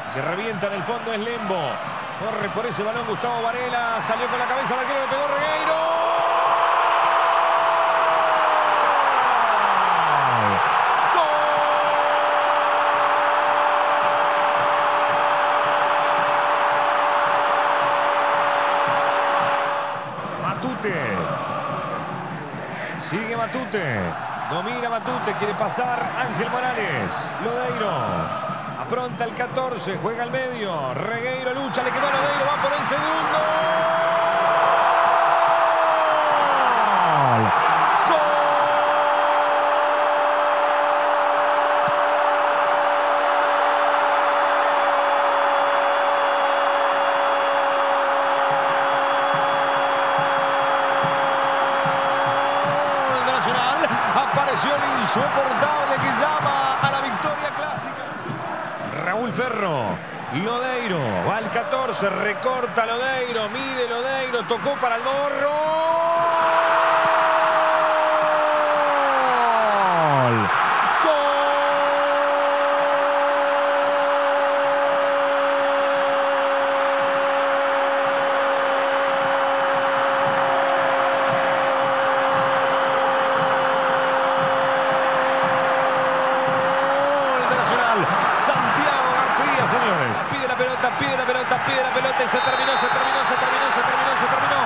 que revienta en el fondo es Lembo. Corre por ese balón Gustavo Varela. Salió con la cabeza, la quiere, le pegó Regueiro. Matute. Sigue Matute. Domina Matute. Quiere pasar Ángel Morales. Lodeiro. Apronta el 14. Juega al medio. Regueiro lucha. Le quedó a Lodeiro. Va por el segundo. Apareció el insoportable que llama a la victoria clásica. Raúl Ferro. Lodeiro. Va al 14. Recorta Lodeiro. Mide Lodeiro. Tocó para el Morro. Santiago García, señores. Pide la pelota, pide la pelota, pide la pelota y se terminó, se terminó, se terminó, se terminó, se terminó.